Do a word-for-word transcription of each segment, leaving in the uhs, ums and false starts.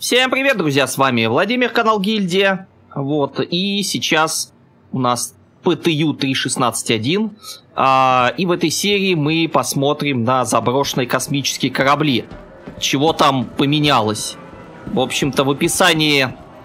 Всем привет, друзья, с вами Владимир, канал Гильдия. Вот, и сейчас у нас пэ тэ ю три шестнадцать один. А, и в этой серии мы посмотрим на заброшенные космические корабли. Чего там поменялось. В общем-то, в описании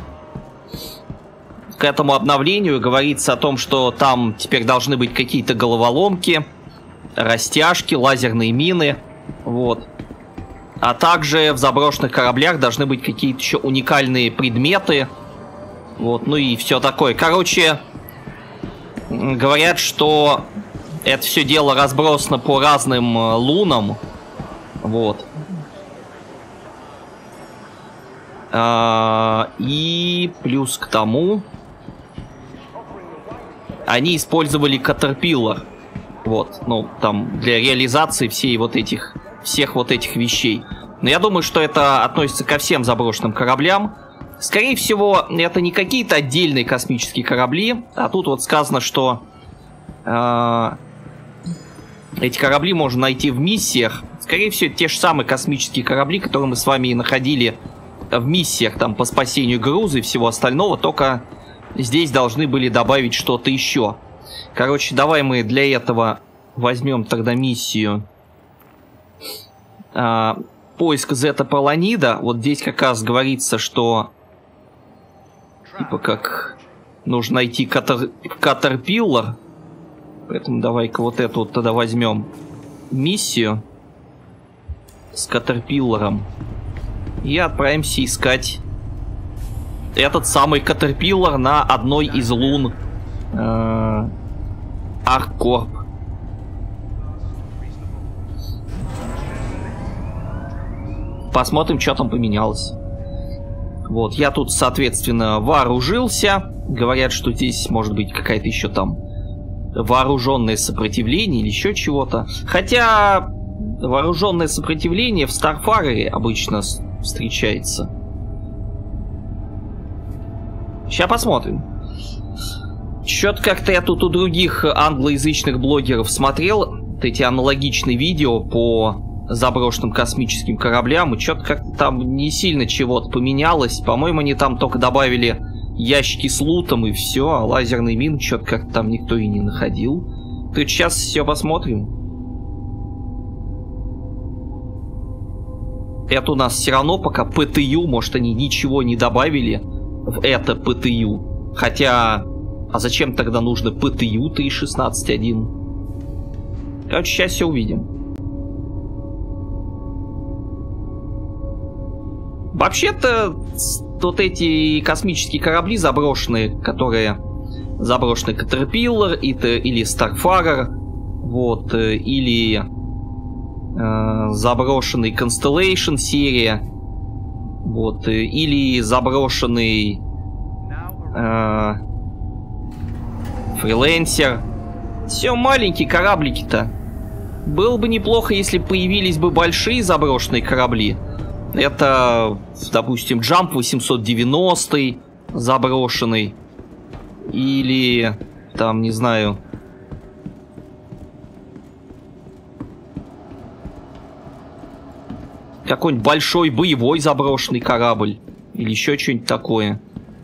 к этому обновлению говорится о том, что там теперь должны быть какие-то головоломки, растяжки, лазерные мины. Вот. А также в заброшенных кораблях должны быть какие-то еще уникальные предметы. Вот, ну и все такое. Короче, говорят, что это все дело разбросано по разным лунам. Вот. А, и плюс к тому они использовали Caterpillar. Вот, ну, там, для реализации всей вот этих... всех вот этих вещей. Но я думаю, что это относится ко всем заброшенным кораблям. Скорее всего, это не какие-то отдельные космические корабли, а тут вот сказано, что э, эти корабли можно найти в миссиях. Скорее всего, это те же самые космические корабли, которые мы с вами и находили в миссиях там по спасению груза и всего остального, только здесь должны были добавить что-то еще. Короче, давай мы для этого возьмем тогда миссию Uh, поиск зета-полонида. Вот здесь как раз говорится, что типа как нужно найти Caterpillar. Поэтому давай-ка вот эту вот тогда возьмем миссию с Caterpillar'ом и отправимся искать этот самый Caterpillar на одной из лун uh, Арккорп. Посмотрим, что там поменялось. Вот, я тут, соответственно, вооружился. Говорят, что здесь может быть какая-то еще там вооруженное сопротивление или еще чего-то. Хотя вооруженное сопротивление в Starfarer обычно встречается. Сейчас посмотрим. Чё-то как-то я тут у других англоязычных блогеров смотрел вот эти аналогичные видео по заброшенным космическим кораблям, и что-то как-то там не сильно чего-то поменялось. По-моему, они там только добавили ящики с лутом и все, а лазерный мин что-то как-то там никто и не находил. То есть сейчас все посмотрим. Это у нас все равно пока пэ тэ ю, может, они ничего не добавили в это пэ тэ ю. Хотя, а зачем тогда нужно пэ тэ ю три шестнадцать один? Короче, сейчас все увидим. Вообще-то, вот эти космические корабли заброшенные, которые заброшенный Caterpillar или Starfarer, вот, или э, заброшенный Constellation серия, вот, или заброшенный э, Freelancer. Все маленькие кораблики-то. Было бы неплохо, если появились бы большие заброшенные корабли. Это, допустим, Jump восемьсот девяносто заброшенный. Или, там, не знаю... какой-нибудь большой боевой заброшенный корабль. Или еще что-нибудь такое.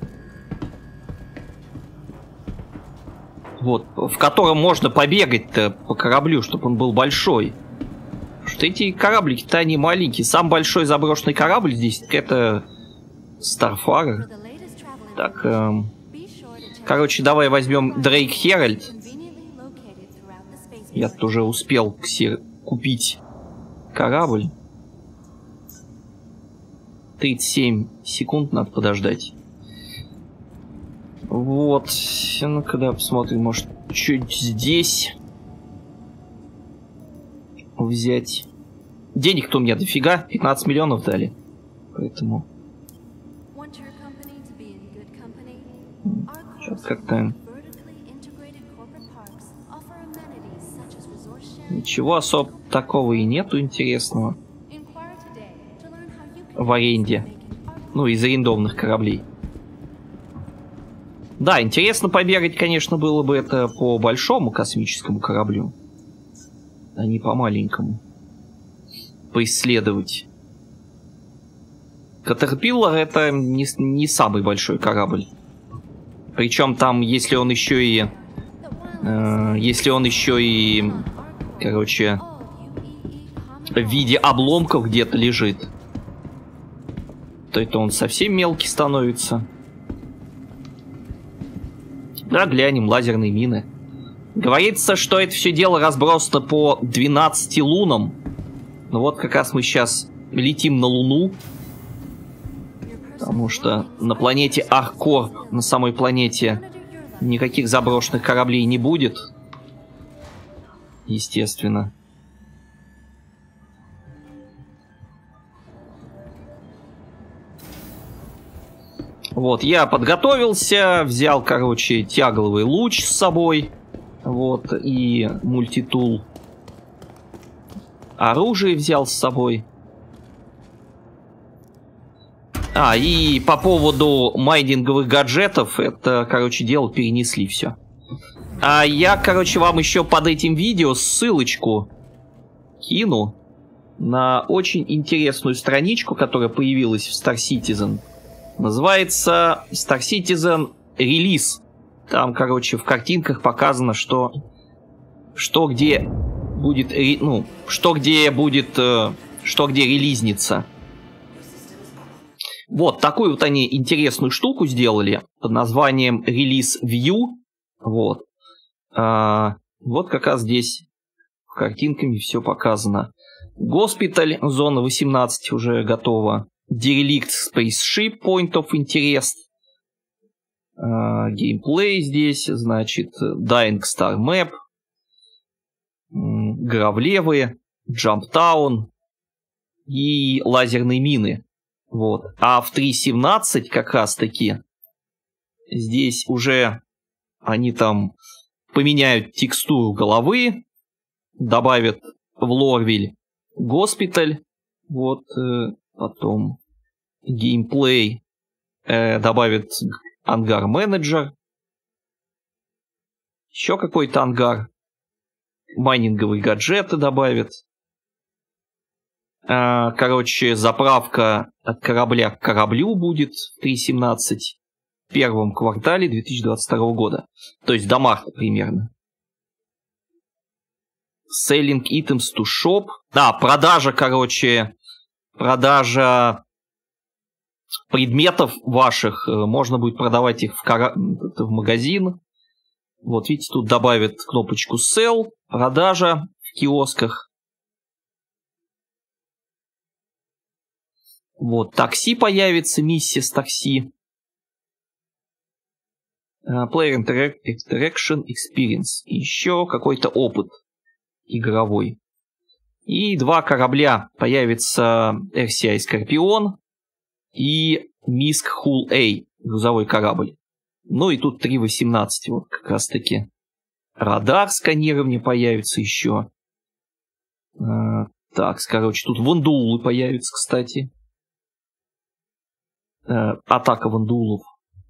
Вот, в котором можно побегать-то по кораблю, чтобы он был большой. Что эти кораблики-то они маленькие. Самый большой заброшенный корабль здесь это Starfarer. Так, эм... короче, давай возьмем Drake Herald. Я тут уже успел купить корабль. тридцать семь секунд надо подождать. Вот. Ну-ка, да, посмотрим, может, чуть здесь взять. Денег-то у меня дофига, пятнадцать миллионов дали. Поэтому... Что-то как-то... Ничего особо такого и нету интересного в аренде. Ну, из арендованных кораблей. Да, интересно побегать, конечно, было бы это по большому космическому кораблю, а не по маленькому. Поисследовать. Caterpillar это не, не самый большой корабль. Причем там, если он еще и... Э, если он еще и... Короче... В виде обломков где-то лежит, то это он совсем мелкий становится. Да, глянем, лазерные мины. Говорится, что это все дело разбросано по двенадцати лунам. Ну вот как раз мы сейчас летим на Луну. Потому что на планете Аркор, на самой планете, никаких заброшенных кораблей не будет. Естественно. Вот, я подготовился, взял, короче, тягловый луч с собой. Вот, и мультитул. Оружие взял с собой. А, и по поводу майнинговых гаджетов, это, короче, дело перенесли все. А я, короче, вам еще под этим видео ссылочку кину на очень интересную страничку, которая появилась в Star Citizen. Называется Star Citizen Release. Там, короче, в картинках показано, что что где будет, ну, что где будет, что где релизнится. Вот такую вот они интересную штуку сделали под названием Release View. Вот. А, вот как раз здесь картинками все показано. Госпиталь, зона восемнадцать уже готова. Derelict Spaceship, Point of Interest. Геймплей uh, здесь, значит, Dying Star Map. Um, Гравлевы, Джамптаун и лазерные мины. Вот. А в три семнадцать как раз таки здесь уже они там поменяют текстуру головы, добавят в Лорвиль госпиталь. Вот. Uh, потом геймплей э, добавит ангар-менеджер. Еще какой-то ангар. Майнинговые гаджеты добавит. Э, короче, заправка от корабля к кораблю будет в три семнадцать в первом квартале две тысячи двадцать второго года. То есть до марта примерно. Selling items to shop. Да, продажа, короче... Продажа предметов ваших, можно будет продавать их в, кора... в магазин. Вот видите, тут добавят кнопочку Sell, продажа в киосках. Вот, такси появится, миссия с такси. Player Interaction Experience. Еще какой-то опыт игровой. И два корабля. Появится эр си ай Скорпион и Миск Хул А, грузовой корабль. Ну и тут три восемнадцать, вот как раз таки. Радар сканирования появится еще. А, так, короче, тут вандуулы появятся, кстати. А, атака вандуулов.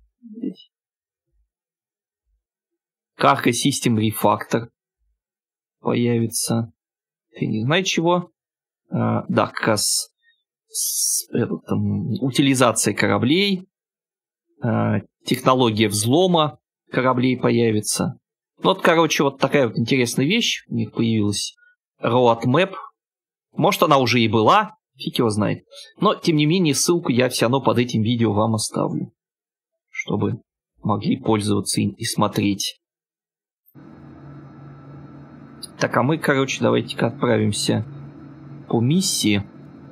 Cargo System Refactor появится. Ты не знаешь чего? А, да, как раз с, это, там, утилизация кораблей, а, технология взлома кораблей появится. Ну, вот, короче, вот такая вот интересная вещь у них появилась. Roadmap. Может, она уже и была, фиг его знает. Но, тем не менее, ссылку я все равно под этим видео вам оставлю, чтобы могли пользоваться и, и смотреть. Так, а мы, короче, давайте-ка отправимся по миссии.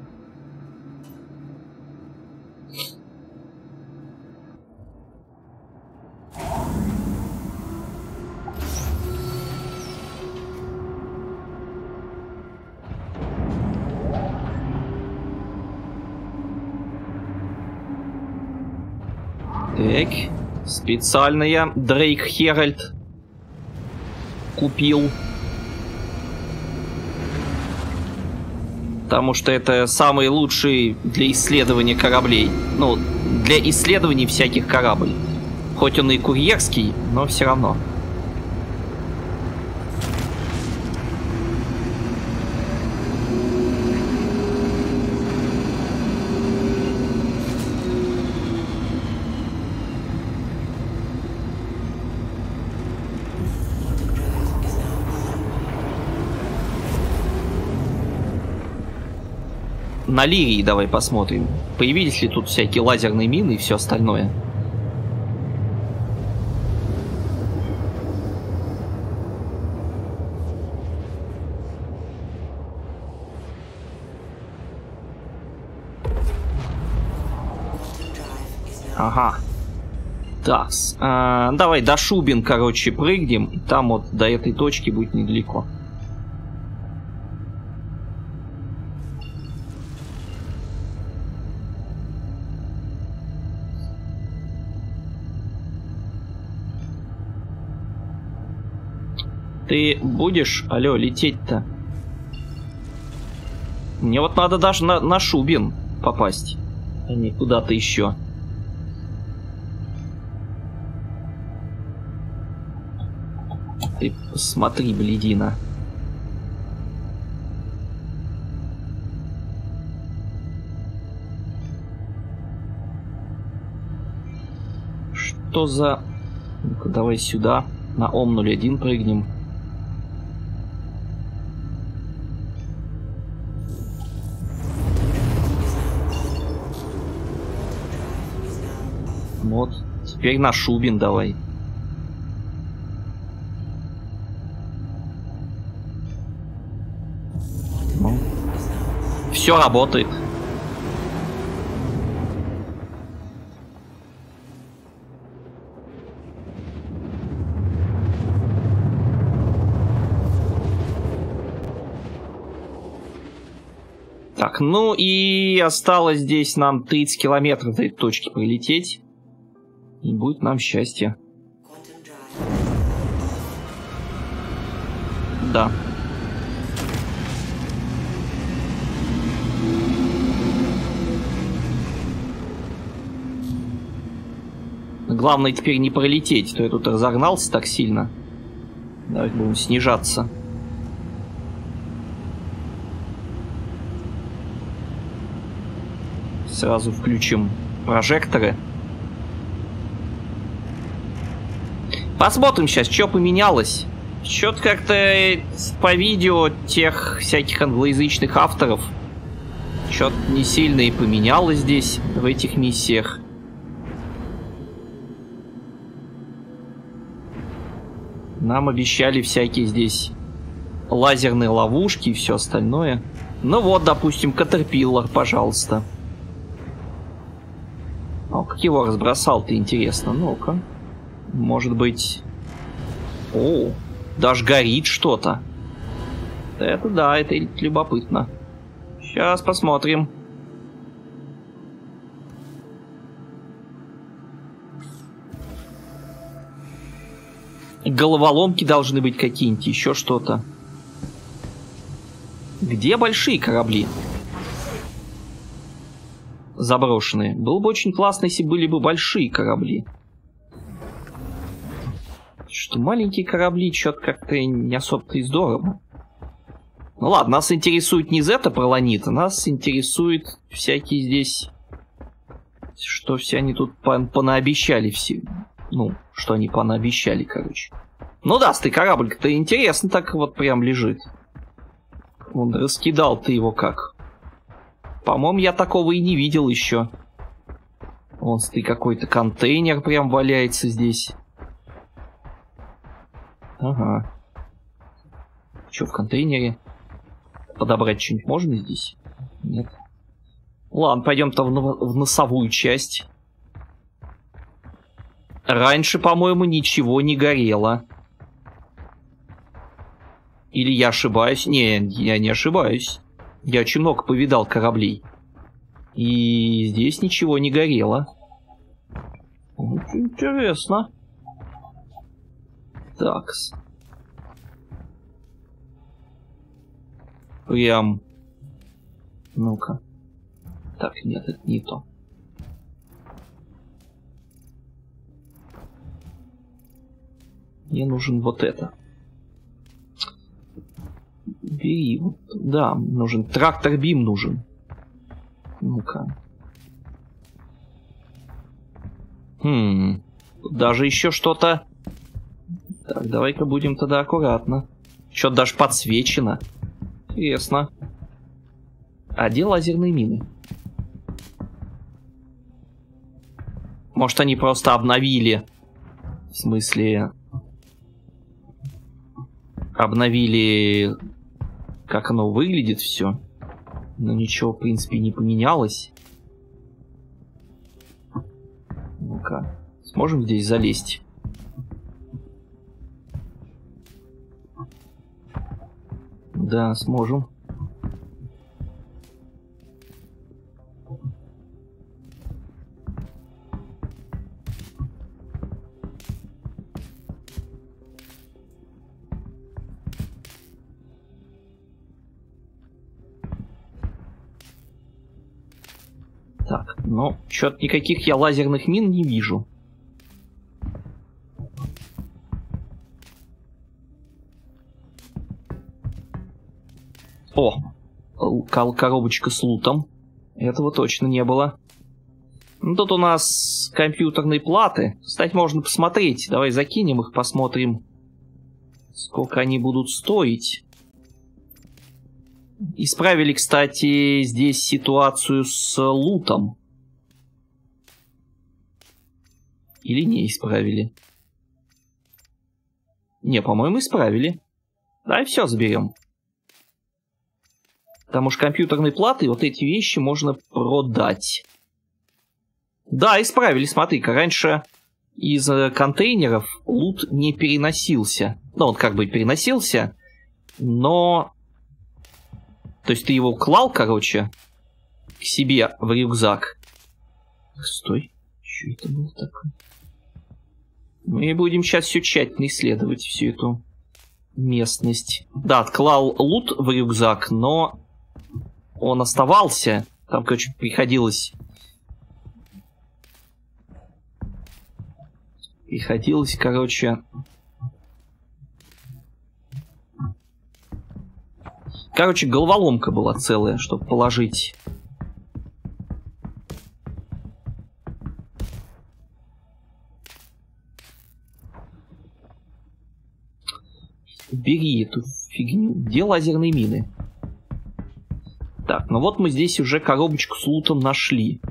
Так, специально я Дрейк Херальд купил. Потому что это самый лучший для исследования кораблей. Ну, для исследований всяких кораблей. Хоть он и курьерский, но все равно. на Лирии давай посмотрим. Появились ли тут всякие лазерные мины и все остальное. Ага. Так, а, давай до Шубин, короче, прыгнем. Там вот до этой точки будет недалеко. Ты будешь, алло, лететь-то? Мне вот надо даже на, на Шубин попасть, а не куда-то еще. Ты посмотри, блядина. Что за... Ну-ка, давай сюда. На Ом ноль один прыгнем. Вот. Теперь на Шубин давай. Ну. Все работает. Так, ну и осталось здесь нам тридцать километров до этой точки прилететь. И будет нам счастье. Да. Главное теперь не пролететь, то я тут разогнался так сильно. Давайте будем снижаться. Сразу включим прожекторы. Посмотрим сейчас, что поменялось. Что-то как-то по видео тех всяких англоязычных авторов что-то не сильно и поменялось здесь, в этих миссиях. Нам обещали всякие здесь лазерные ловушки и все остальное. Ну вот, допустим, Caterpillar, пожалуйста. О, как его разбросал-то, интересно. Ну-ка. Может быть... О, даже горит что-то. Это да, это любопытно. Сейчас посмотрим. Головоломки должны быть какие-нибудь, еще что-то. Где большие корабли? Заброшенные. Было бы очень классно, если были бы большие корабли. Что маленькие корабли, что-то как-то не особо-то и здорово. Ну ладно, нас интересует не Зета Пролонита, нас интересует всякие здесь... Что все они тут понаобещали все. Ну, что они понаобещали, короче. Ну да, ты корабль-то интересно так вот прям лежит. Он раскидал ты его как. По-моему, я такого и не видел еще. Вон, смотри, какой-то контейнер прям валяется здесь. Ага. Что в контейнере? Подобрать что-нибудь можно здесь? Нет. Ладно, пойдем-то в, в носовую часть. Раньше, по-моему, ничего не горело. Или я ошибаюсь? Не, я не ошибаюсь. Я очень много повидал кораблей. И здесь ничего не горело. Очень интересно. Такс. Прям. Ну-ка. Так, нет, это не то. Мне нужен вот это. Бери. Да, нужен. Трактор-бим нужен. Ну-ка. Хм. Даже еще что-то. Так, давай-ка будем тогда аккуратно. Что-то даже подсвечено. Интересно. А где лазерные мины? Может, они просто обновили... В смысле... Обновили... Как оно выглядит все. Но ничего, в принципе, не поменялось. Ну-ка. Сможем здесь залезть? Да, сможем. Так, ну, чё-то никаких я лазерных мин не вижу. О, коробочка с лутом. Этого точно не было. Ну, тут у нас компьютерные платы. Кстати, можно посмотреть. Давай закинем их, посмотрим, сколько они будут стоить. Исправили, кстати, здесь ситуацию с лутом. Или не исправили? Не, по-моему, исправили. Давай все заберем. Потому что компьютерные платы, вот эти вещи можно продать. Да, исправили, смотри-ка. Раньше из контейнеров лут не переносился. Ну, он как бы переносился, но... То есть ты его клал, короче, к себе в рюкзак. Стой, что это было такое? Мы будем сейчас все тщательно исследовать, всю эту местность. Да, отклал лут в рюкзак, но он оставался. Там, короче, приходилось... Приходилось, короче... Короче, головоломка была целая, чтобы положить. Бери эту фигню. Где лазерные мины? Так, ну вот мы здесь уже коробочку с лутом нашли.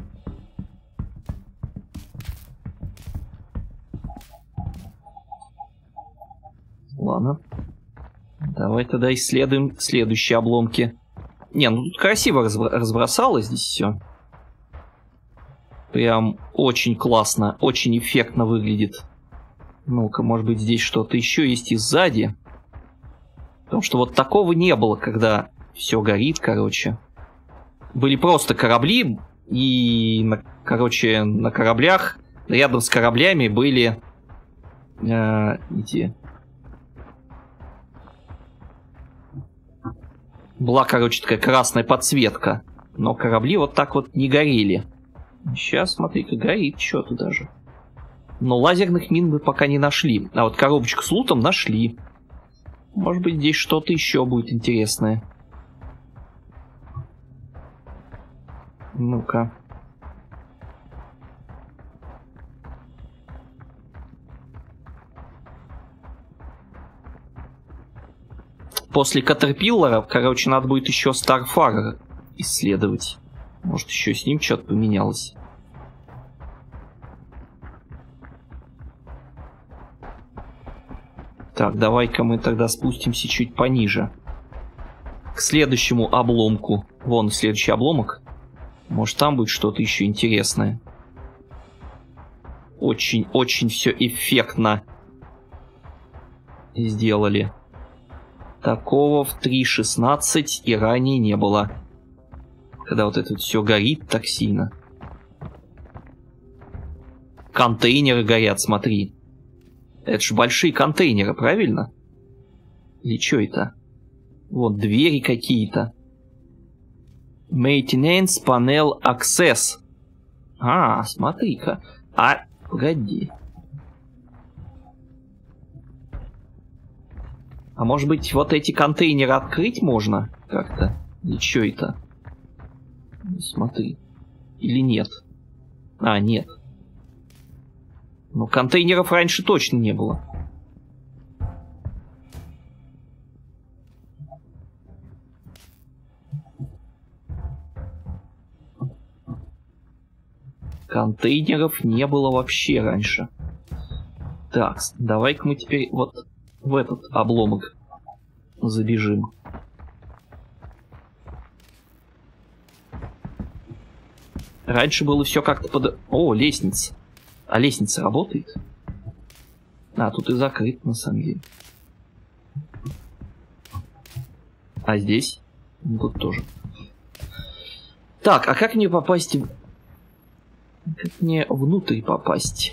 Ладно. Давай тогда исследуем следующие обломки. Не, ну тут красиво разбросалось здесь все. Прям очень классно, очень эффектно выглядит. Ну-ка, может быть, здесь что-то еще есть и сзади. Потому что вот такого не было, когда все горит, короче. Были просто корабли, и, на, короче, на кораблях, рядом с кораблями были э, эти... Была, короче, такая красная подсветка. Но корабли вот так вот не горели. Сейчас, смотри-ка, горит что-то даже. Но лазерных мин мы пока не нашли. А вот коробочку с лутом нашли. Может быть, здесь что-то еще будет интересное. Ну-ка. После Катерпиллара, короче, надо будет еще Старфара исследовать. Может, еще с ним что-то поменялось. Так, давай-ка мы тогда спустимся чуть пониже. К следующему обломку. Вон следующий обломок. Может, там будет что-то еще интересное. Очень-очень все эффектно сделали. Такого в три шестнадцать и ранее не было. Когда вот это все горит так сильно. Контейнеры горят, смотри. Это же большие контейнеры, правильно? Или что это? Вот двери какие-то. Maintenance Panel Access. А, смотри-ка. А, погоди. А может быть, вот эти контейнеры открыть можно как-то? Или что это? Смотри. Или нет? А, нет. Ну, контейнеров раньше точно не было. Контейнеров не было вообще раньше. Так, давай-ка мы теперь вот в этот обломок забежим. Раньше было все как-то под... О, лестница. А лестница работает? А, тут и закрыт, на самом деле. А здесь? Ну, тут тоже. Так, а как мне попасть... в... Как мне внутрь попасть?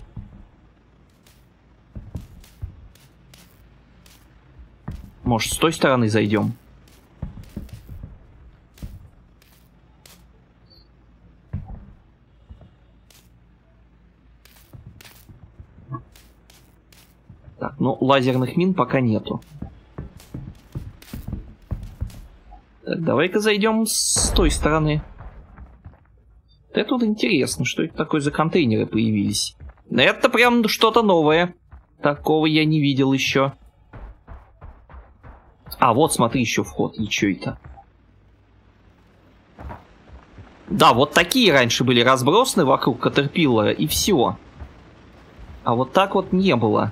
Может, с той стороны зайдем? Так, ну, лазерных мин пока нету. Так, давай-ка зайдем с той стороны. Это тут интересно, что это такое за контейнеры появились. Это прям что-то новое. Такого я не видел еще. А, вот смотри, еще вход. И что это? Да, вот такие раньше были разбросаны вокруг Катерпиллара, и все. А вот так вот не было.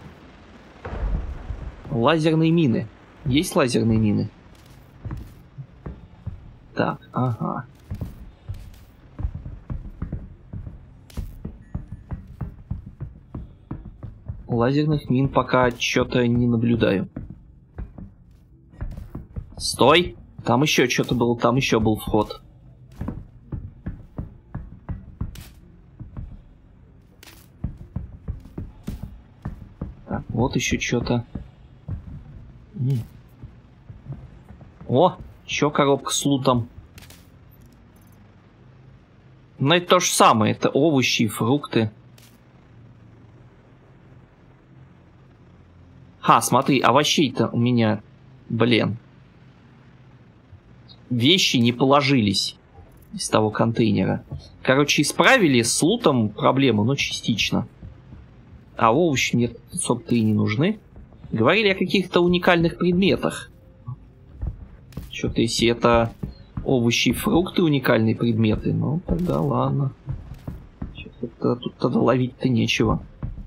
Лазерные мины. Есть лазерные мины? Так, ага. Лазерных мин пока что-то не наблюдаю. Стой! Там еще что-то было, там еще был вход. Так, вот еще что-то. О, еще коробка с лутом. Но это то же самое, это овощи и фрукты. Ха, смотри, овощей-то у меня, блин. Вещи не положились из того контейнера. Короче, исправили с лутом проблему, но частично. А овощи мне особо-то и не нужны. Говорили о каких-то уникальных предметах. Что-то если это овощи и фрукты уникальные предметы, ну тогда ладно. Что-то тут тогда ловить-то нечего.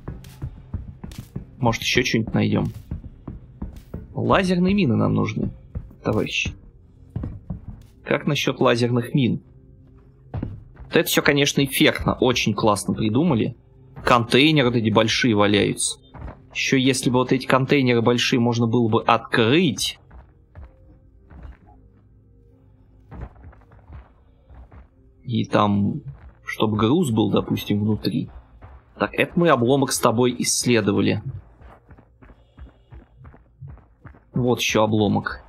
Может, еще что-нибудь найдем. Лазерные мины нам нужны, товарищи. Как насчет лазерных мин? Вот это все, конечно, эффектно. Очень классно придумали. Контейнеры эти большие валяются. Еще если бы вот эти контейнеры большие можно было бы открыть. И там, чтобы груз был, допустим, внутри. Так, это мы обломок с тобой исследовали. Вот еще обломок.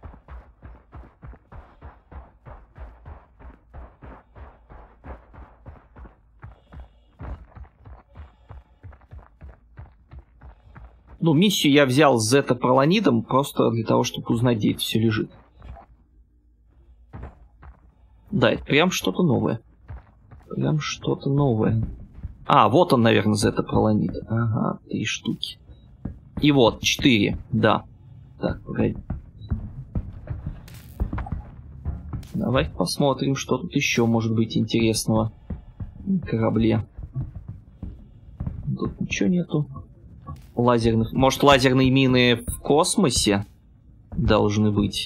Ну, миссию я взял с зета-пролонидом просто для того, чтобы узнать, где это все лежит. Да, это прям что-то новое. Прям что-то новое. А, вот он, наверное, зета-пролонид. Ага, три штуки. И вот, четыре, да. Так, погоди. Давай посмотрим, что тут еще может быть интересного на корабле. Тут ничего нету. Лазерных... Может, лазерные мины в космосе должны быть?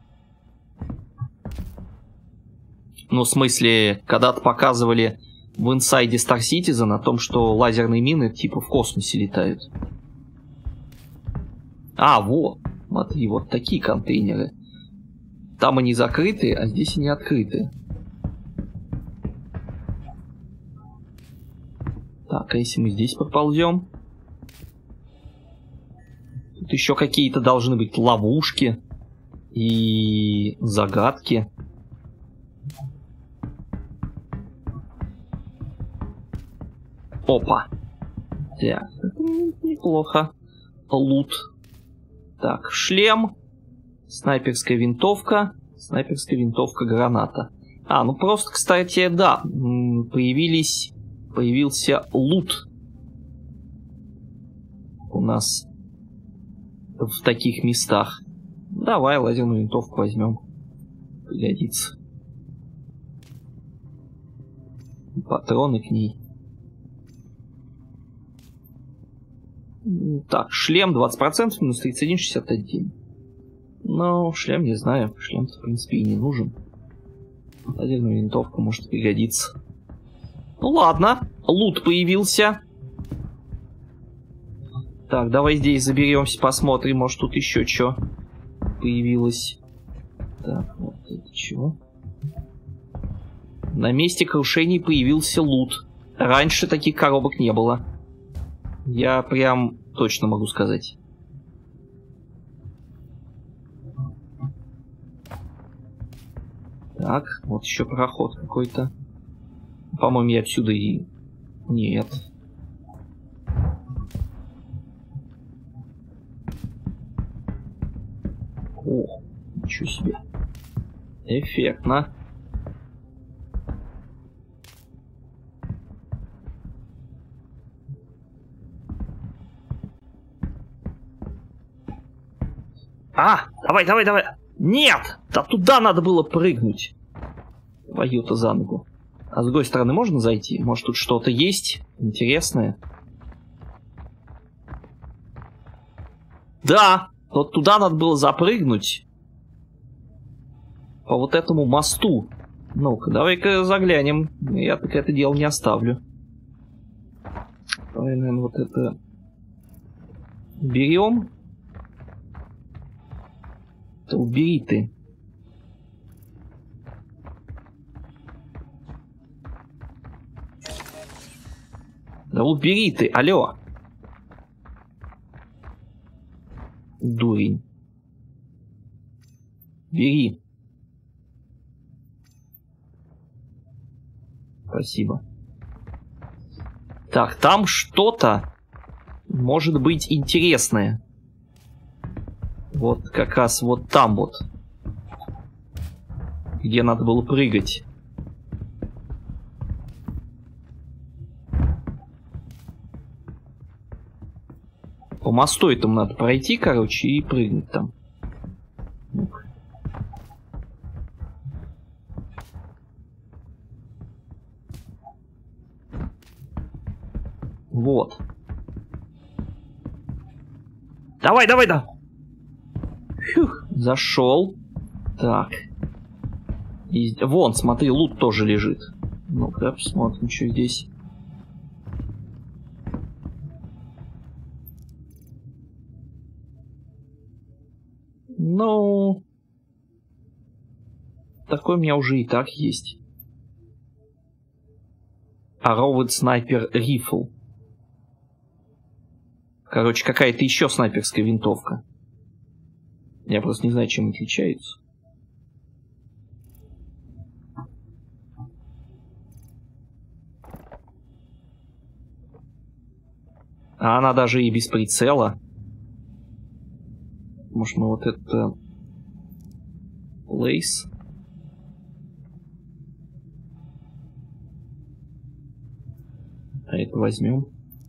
Ну, в смысле, когда-то показывали в инсайде Star Citizen о том, что лазерные мины типа в космосе летают. А, вот. Смотри, вот такие контейнеры. Там они закрыты, а здесь они открыты. Так, а если мы здесь поползем? Тут еще какие-то должны быть ловушки и загадки. Опа. Так, неплохо. Лут. Так, шлем. Снайперская винтовка. Снайперская винтовка, граната. А, ну просто, кстати, да. Появились... Появился лут. У нас... В таких местах. Давай лазерную винтовку возьмем. Пригодится. Патроны к ней. Так, шлем двадцать процентов, минус тридцать один, шестьдесят один. Но шлем не знаю. Шлем, в принципе, и не нужен. Отдельная винтовка может пригодиться. Ну ладно, лут появился. Так, давай здесь заберемся, посмотрим, может тут еще что появилось. Так, вот это чего? На месте крушений появился лут. Раньше таких коробок не было. Я прям точно могу сказать. Так, вот еще проход какой-то. По-моему, я отсюда и... Нет. О, ничего себе. Эффектно. А, давай, давай, давай. Нет! Да туда надо было прыгнуть. Твою-то за ногу. А с другой стороны можно зайти? Может тут что-то есть интересное? Да! Вот туда надо было запрыгнуть. По вот этому мосту. Ну-ка, давай-ка заглянем. Я так это дело не оставлю. Давай, наверное, вот это... берем. Да убери ты. Да убери ты, алло. Дурень. Бери. Спасибо. Так, там что-то может быть интересное. Вот как раз вот там вот. Где надо было прыгать. По мосту этому надо пройти, короче, и прыгнуть там. Ну-ка. Вот. Давай, давай, да. Фух, зашел. Так. И... Вон, смотри, лут тоже лежит. Ну-ка, посмотрим, что здесь. Ну... Такой у меня уже и так есть. Arrowed Sniper Rifle. Короче, какая-то еще снайперская винтовка. Я просто не знаю, чем отличаются. А она даже и без прицела. Может, мы вот это... Лейс. А это возьмем.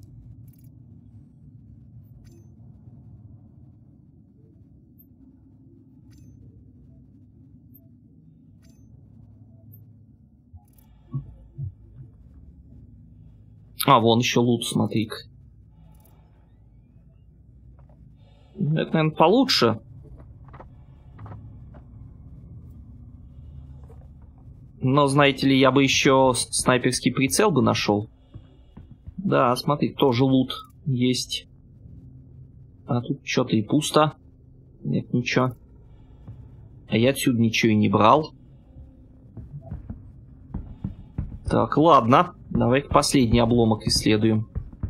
А, вон еще лут, смотри-ка. Это, наверное, получше. Но, знаете ли, я бы еще снайперский прицел бы нашел. Да, смотри, тоже лут есть. А тут что-то и пусто. Нет, ничего. А я отсюда ничего и не брал. Так, ладно. Давай-ка последний обломок исследуем.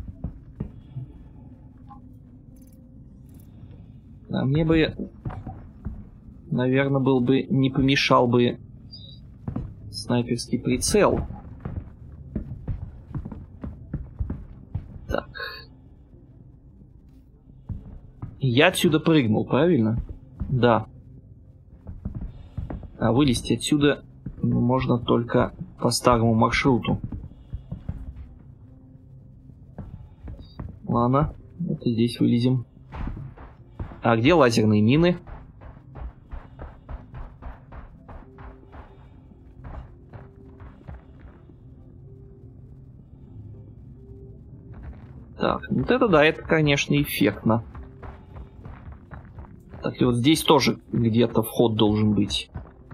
А мне бы, наверное, был бы, не помешал бы снайперский прицел. Так. Я отсюда прыгнул, правильно? Да. А вылезти отсюда можно только по старому маршруту. Ладно, вот и здесь вылезем. А где лазерные мины? Так, вот это да, это, конечно, эффектно. Так, и вот здесь тоже где-то вход должен быть.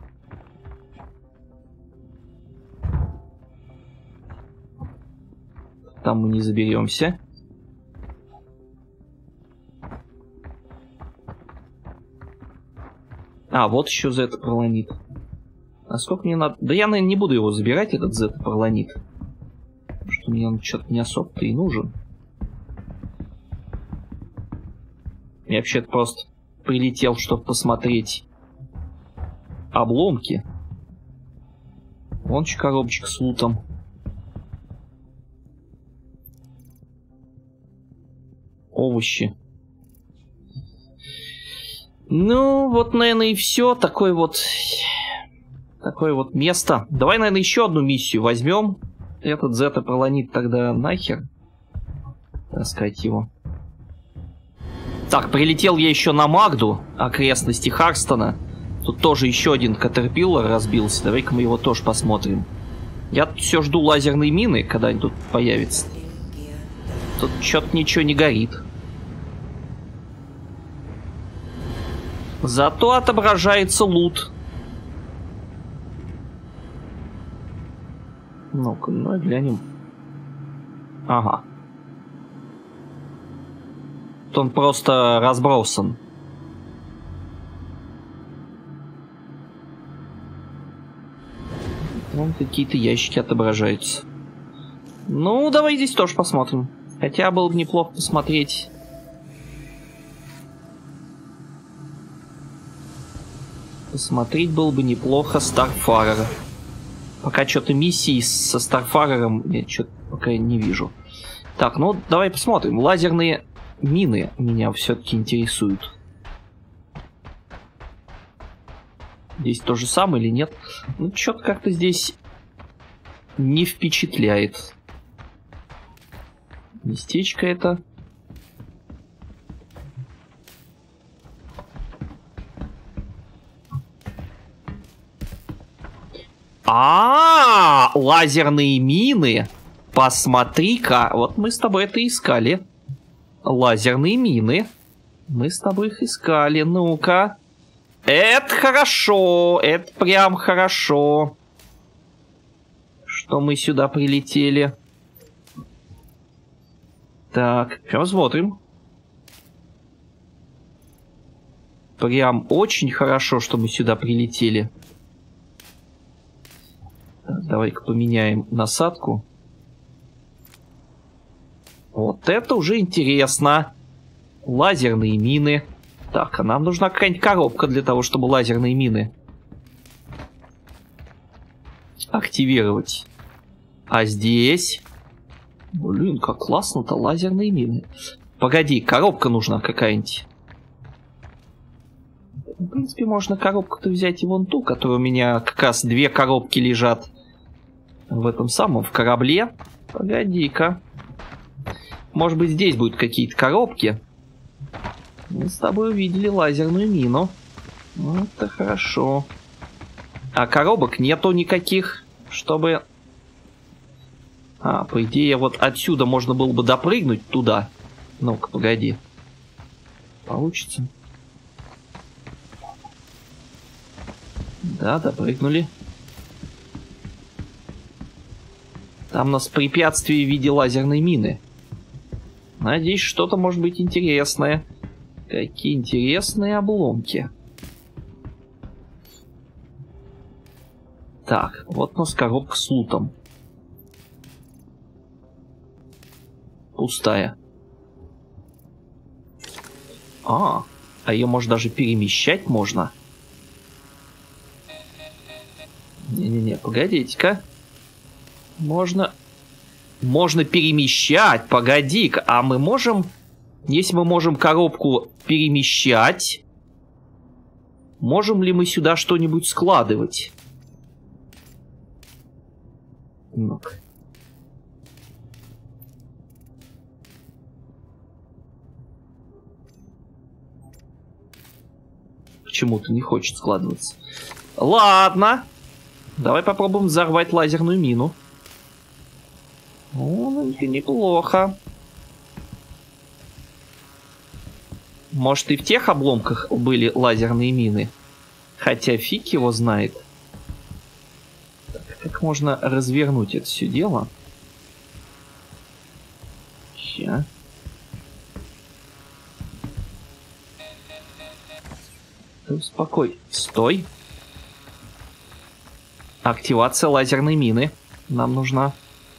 Там мы не заберемся. А, вот еще зета-пролонит. А сколько мне надо? Да я, наверное, не буду его забирать, этот зета-пролонит. Потому что мне он что-то не особо-то и нужен. Я вообще-то просто прилетел, чтобы посмотреть обломки. Вон еще коробочка с лутом. Овощи. Ну, вот, наверное, и все. Такое вот... Такое вот место. Давай, наверное, еще одну миссию возьмем. Этот зета-пролонит тогда нахер. Таскать его. Так, прилетел я еще на Магду, окрестности Харстона. Тут тоже еще один Катерпиллар разбился. Давай-ка мы его тоже посмотрим. Я тут все жду лазерной мины, когда они тут появятся. Тут что-то ничего не горит. Зато отображается лут. Ну-ка, ну глянем. Ага. Тут он просто разбросан. Вон какие-то ящики отображаются. Ну, давай здесь тоже посмотрим. Хотя было бы неплохо посмотреть. Посмотреть было бы неплохо Старфарера. Пока что-то миссии со Старфарером я что-то пока не вижу. Так, ну давай посмотрим. Лазерные мины меня все-таки интересуют. Здесь то же самое или нет? Ну, что-то как-то здесь не впечатляет. Местечко это. А, -а, а, лазерные мины. Посмотри-ка, вот мы с тобой это искали. Лазерные мины. Мы с тобой их искали. Ну-ка. Это хорошо. Это прям хорошо. Что мы сюда прилетели. Так, посмотрим. Прям очень хорошо, что мы сюда прилетели. Давай-ка поменяем насадку. Вот это уже интересно. Лазерные мины. Так, а нам нужна какая-нибудь коробка для того, чтобы лазерные мины активировать. А здесь... Блин, как классно-то лазерные мины. Погоди, коробка нужна какая-нибудь. В принципе, можно коробку-то взять и вон ту, которая у меня как раз две коробки лежат в этом самом, в корабле. Погоди-ка. Может быть, здесь будут какие-то коробки. Мы с тобой увидели лазерную мину. Ну, это хорошо. А коробок нету никаких, чтобы... А, по идее, вот отсюда можно было бы допрыгнуть туда. Ну-ка, погоди. Получится? Да, допрыгнули. Там у нас препятствие в виде лазерной мины. Надеюсь, что-то может быть интересное. Какие интересные обломки. Так, вот у нас коробка с лутом. Пустая. А, а ее может даже перемещать можно. Не-не-не, погодите-ка. Можно... Можно перемещать, погоди-ка. А мы можем... Если мы можем коробку перемещать, можем ли мы сюда что-нибудь складывать? Ну-ка. Почему-то не хочет складываться. Ладно. Давай попробуем взорвать лазерную мину. О, неплохо. Может, и в тех обломках были лазерные мины? Хотя фиг его знает. Так, как можно развернуть это все дело? Ща. Успокой. Стой. Активация лазерной мины. Нам нужна.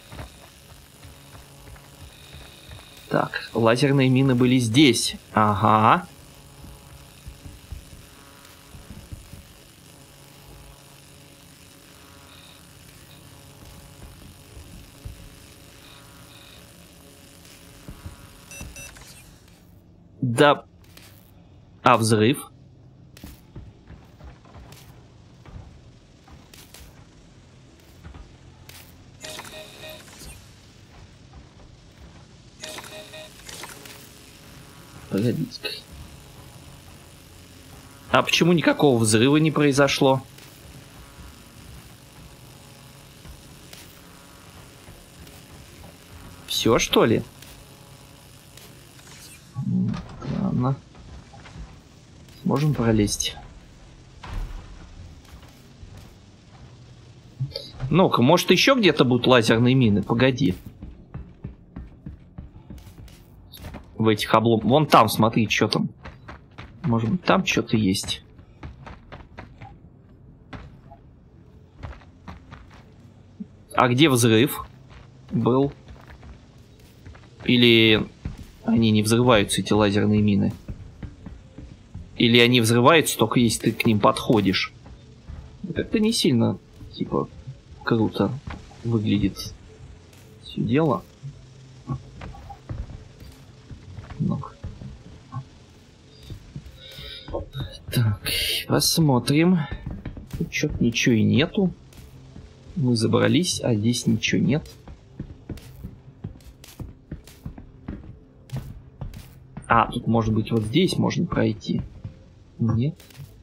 Так, лазерные мины были здесь. Ага. Да. А взрыв? Погодите-ка. А почему никакого взрыва не произошло? Все, что ли? Ладно. Сможем пролезть. Ну-ка, может, еще где-то будут лазерные мины? Погоди. В этих обломках. Вон там, смотри, что там. Может быть, там что-то есть. А где взрыв был? Или они не взрываются, эти лазерные мины? Или они взрываются, только если ты к ним подходишь? Это не сильно, типа, круто выглядит все дело. Ну-ка. Так, посмотрим. Тут что-то ничего и нету. Мы забрались, а здесь ничего нет. А, тут, может быть, вот здесь можно пройти. Нет.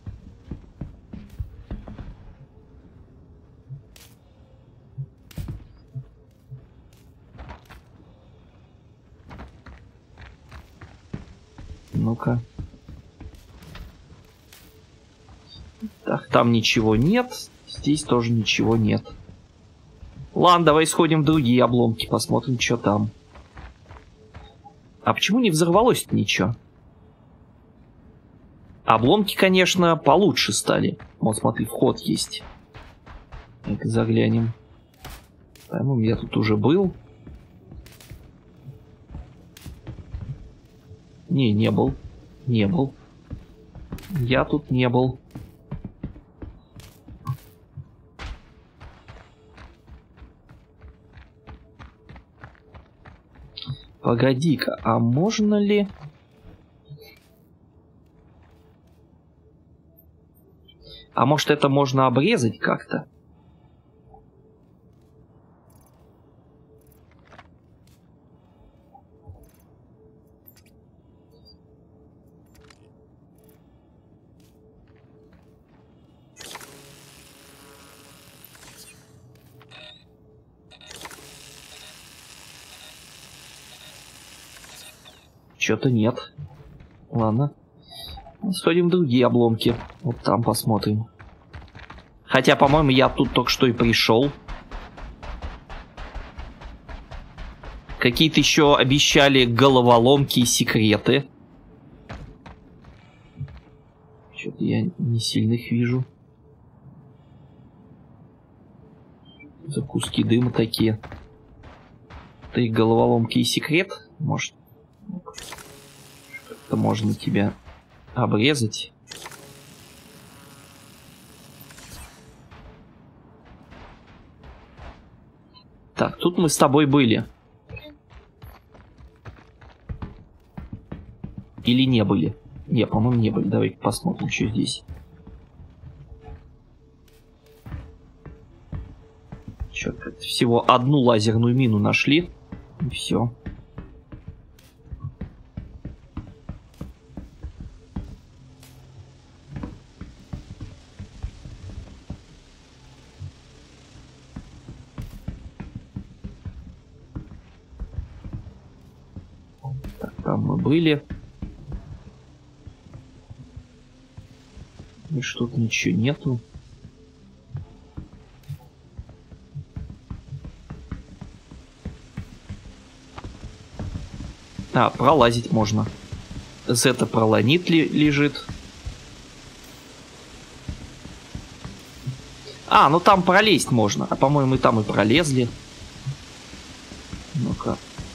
Ну-ка. Так, там ничего нет. Здесь тоже ничего нет. Ладно, давай сходим в другие обломки, посмотрим, что там. А почему не взорвалось ничего? Обломки, конечно, получше стали. Вот, смотри, вход есть. Так, заглянем. По-моему, я тут уже был. Не, не был. Не был. Я тут не был. Погоди-ка, а можно ли... А может, это можно обрезать как-то? Что-то нет. Ладно. Сходим в другие обломки. Вот там посмотрим. Хотя, по-моему, я тут только что и пришел. Какие-то еще обещали головоломки и секреты. Что-то я не сильно их вижу. За куски дыма такие. Ты головоломки и секрет? Может, как-то можно тебя обрезать? Так, тут мы с тобой были. Или не были? Не, по-моему, не были. Давай посмотрим, что здесь. Чё, всего одну лазерную мину нашли. И все. Так, там мы были. Больше тут ничего нету. А, пролазить можно. Зета-пролонит ли, лежит. А, ну там пролезть можно. А по-моему, и там и пролезли. Ну-ка.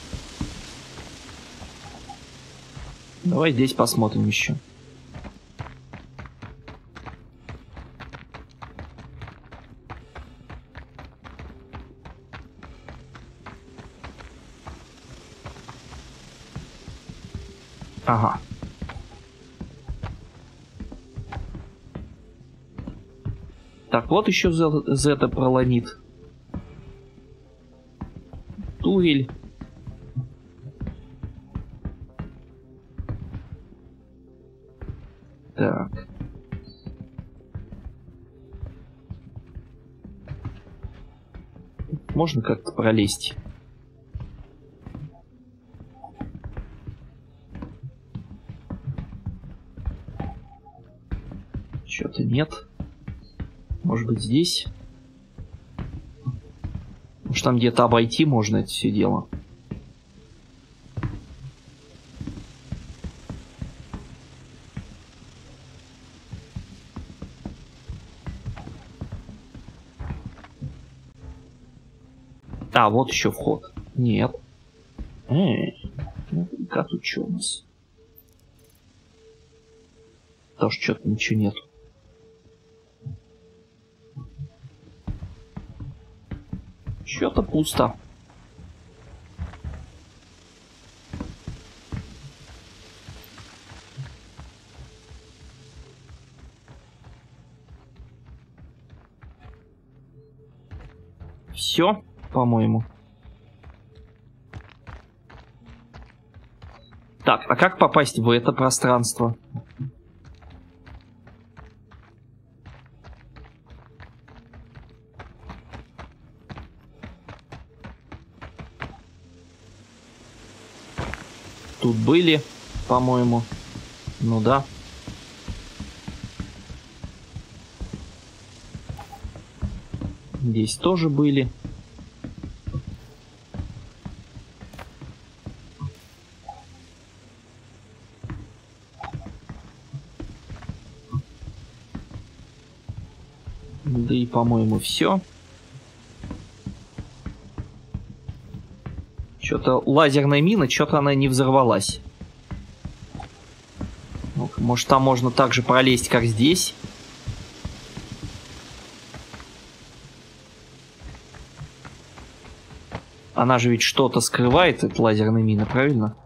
Давай здесь посмотрим еще. Ага. Так, вот еще Зета пролонит. Турель. Так. Можно как-то пролезть? Что-то нет. Может быть, здесь? Может, там где-то обойти можно это все дело? А, вот еще вход. Нет. Эй, ну-ка, тут что у нас? Тоже что-то ничего нету. Что-то пусто. Все, по-моему. Так, а как попасть в это пространство? Тут были, по-моему. Ну да. Здесь тоже были. Да и, по-моему, все. Что-то лазерная мина, что-то она не взорвалась. Ну, может, там можно так же пролезть, как здесь. Она же ведь что-то скрывает, эта лазерная мина, правильно?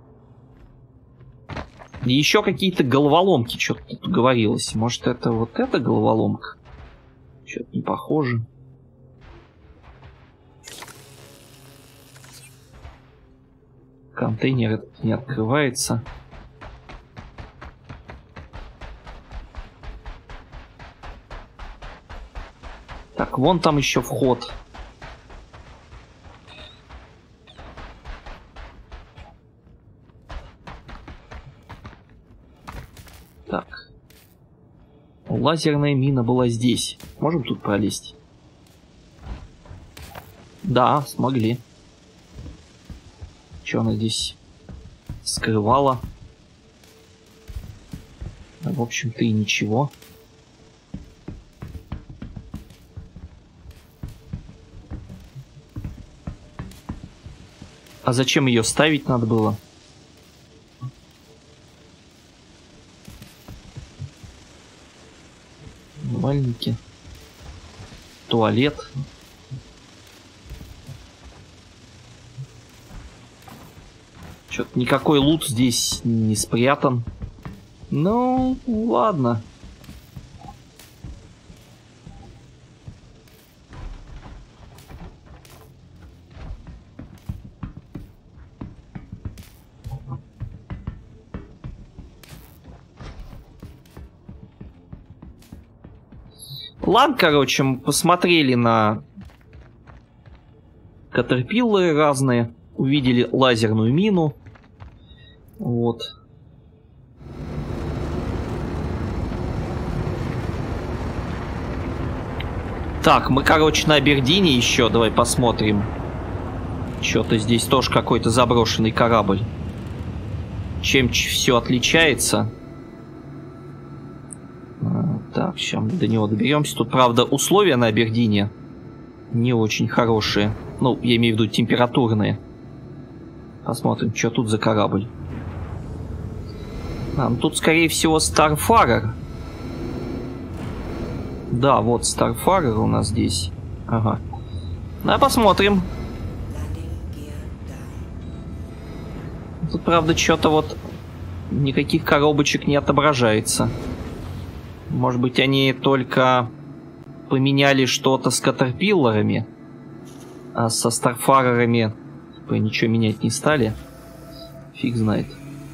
И еще какие-то головоломки, что-то тут говорилось. Может, это вот эта головоломка? Что-то не похоже. Контейнер этот не открывается. Так, вон там еще вход. Так. Лазерная мина была здесь. Можем тут пролезть? Да, смогли. Что она здесь скрывала? В общем-то и ничего. А зачем ее ставить надо было? Умывальники. Туалет. Что-то никакой лут здесь не спрятан. Ну, ладно. Ладно, короче, мы посмотрели на катерпиллеры разные. Увидели лазерную мину. Вот. Так, мы, короче, на Абердине еще. Давай посмотрим. Что-то здесь тоже какой-то заброшенный корабль. Чем все отличается? А, так, сейчас мы до него доберемся. Тут, правда, условия на Абердине не очень хорошие. Ну, я имею в виду температурные. Посмотрим, что тут за корабль. А, ну тут, скорее всего, Starfarer. Да, вот Starfarer у нас здесь. Ага. Да, посмотрим. Тут, правда, что-то вот никаких коробочек не отображается. Может быть, они только поменяли что-то с Катерпилларами, а со Старфарерами типа ничего менять не стали. Фиг знает.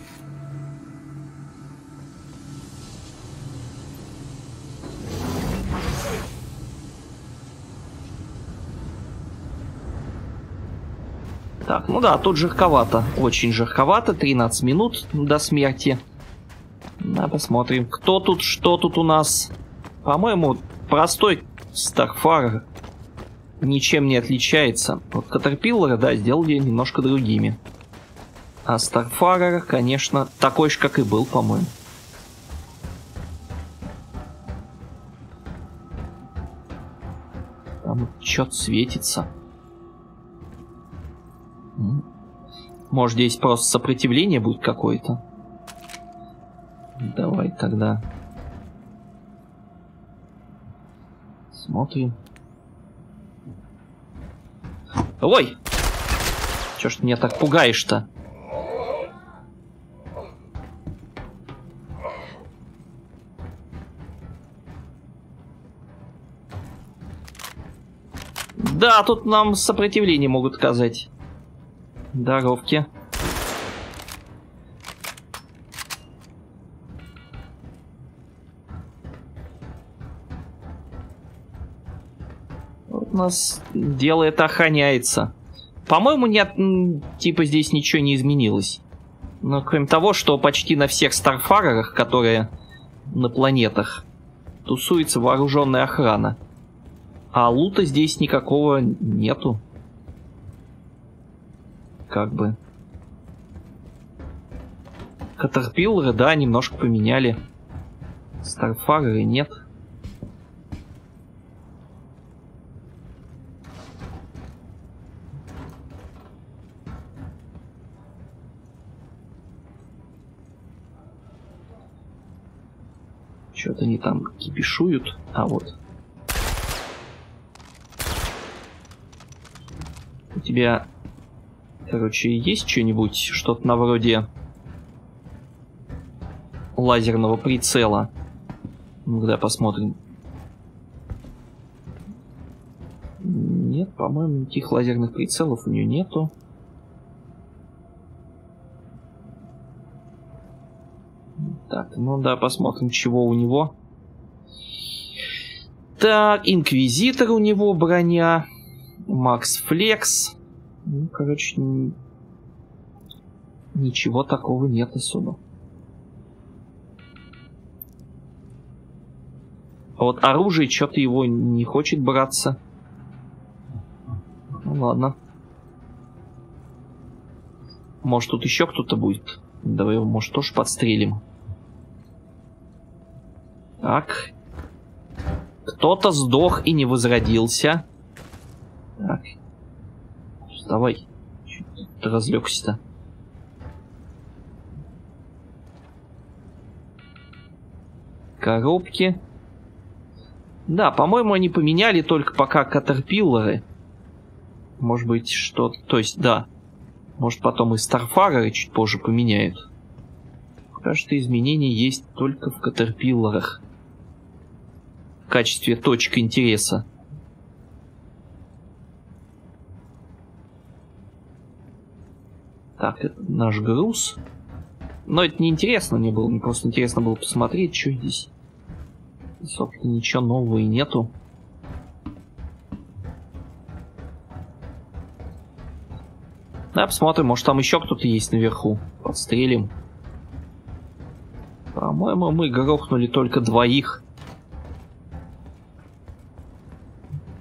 Так, ну да, тут жарковато. Очень жарковато. тринадцать минут до смерти. Да, посмотрим, кто тут, что тут у нас. По-моему, простой Starfarer ничем не отличается. Вот Caterpillar, да, сделали немножко другими. А Starfarer, конечно, такой же, как и был, по-моему. Там что-то светится. Может, здесь просто сопротивление будет какое-то? Давай тогда смотрим. Ой! Чё ж ты меня так пугаешь-то? Да, тут нам сопротивление могут оказать. Здоровки. Вот у нас дело это охраняется. По-моему, нет, типа здесь ничего не изменилось. Но кроме того, что почти на всех Старфарерах, которые на планетах, тусуется вооруженная охрана. А лута здесь никакого нету. Как бы. Катерпиллеры, да, немножко поменяли. Старфареры нет. Что-то они там кипишуют. А вот. У тебя... Короче, есть что-нибудь, что-то на вроде лазерного прицела? Ну, да, посмотрим. Нет, по-моему, никаких лазерных прицелов у нее нету. Так, ну да, посмотрим, чего у него. Так, Инквизитор у него, броня. Макс Флекс. Ну, короче, ни... ничего такого нет особо. А вот оружие, что-то его не хочет браться. Ну ладно. Может, тут еще кто-то будет. Давай его, может, тоже подстрелим. Так. Кто-то сдох и не возродился. Так. Давай. Чё ты разлегся-то? Коробки. Да, по-моему, они поменяли только пока Катерпиллеры. Может быть, что-то... То есть, да. Может, потом и Старфареры чуть позже поменяют. Пока что изменения есть только в Катерпиллерах. В качестве точки интереса. Так, это наш груз. Но это не интересно мне было. Мне просто интересно было посмотреть, что здесь. Собственно, ничего нового и нету. Да, посмотрим, может там еще кто-то есть наверху. Подстрелим. По-моему, мы грохнули только двоих.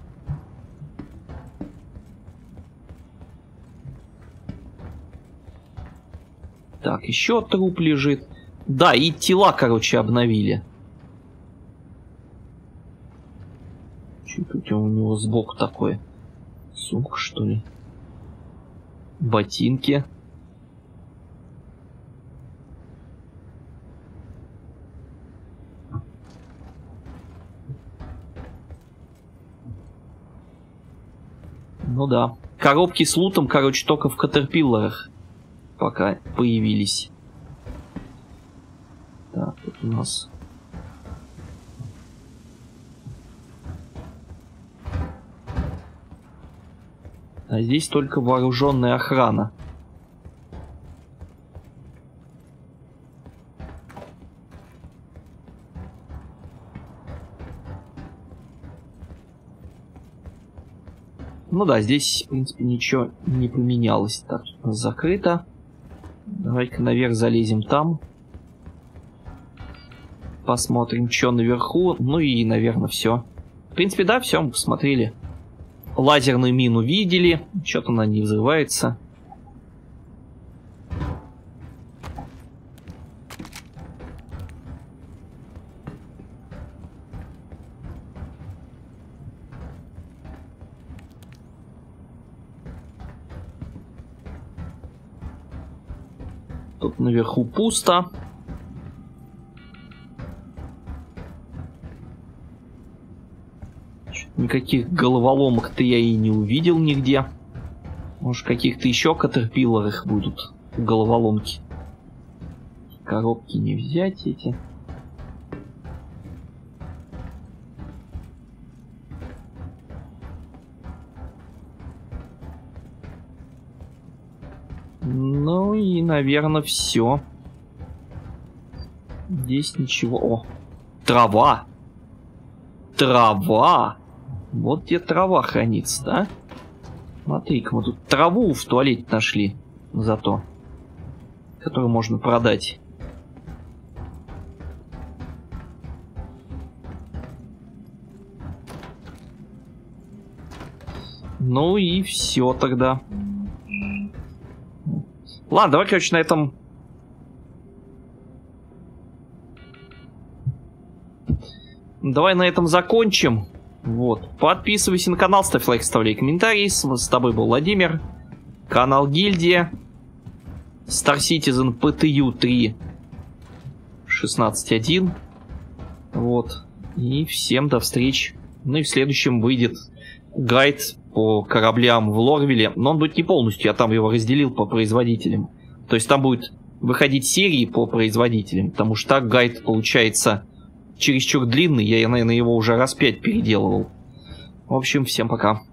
Так, еще труп лежит. Да, и тела, короче, обновили. Что тут у него сбоку такое? Сумка, что ли? Ботинки. Ну да. Коробки с лутом, короче, только в Катерпилларах пока появились. Так, тут у нас... А здесь только вооруженная охрана. Ну да, здесь, в принципе, ничего не поменялось. Так, тут у нас закрыто. Давай-ка наверх залезем там. Посмотрим, что наверху. Ну и, наверное, все. В принципе, да, все, мы посмотрели. Лазерную мину видели. Что-то она не взрывается. Тут наверху пусто. Никаких головоломок-то я и не увидел нигде. Может, каких-то еще катерпилларах будут головоломки. Коробки не взять эти. Ну и, наверное, все. Здесь ничего. О, трава. Трава. Вот где трава хранится, да? Смотри-ка, мы тут траву в туалете нашли. Зато. Которую можно продать. Ну и все тогда. Ладно, давай, короче, на этом... Давай на этом закончим. Вот. Подписывайся на канал, ставь лайк, оставляй комментарии. С, с тобой был Владимир. Канал Гильдия. Star Citizen пи ти ю три шестнадцать один. Вот. И всем до встречи. Ну и в следующем выйдет гайд по кораблям в Лорвилле. Но он будет не полностью, я там его разделил по производителям. То есть там будет выходить серии по производителям. Потому что так гайд получается чересчур длинный. Я, наверное, его уже раз пять переделывал. В общем, всем пока.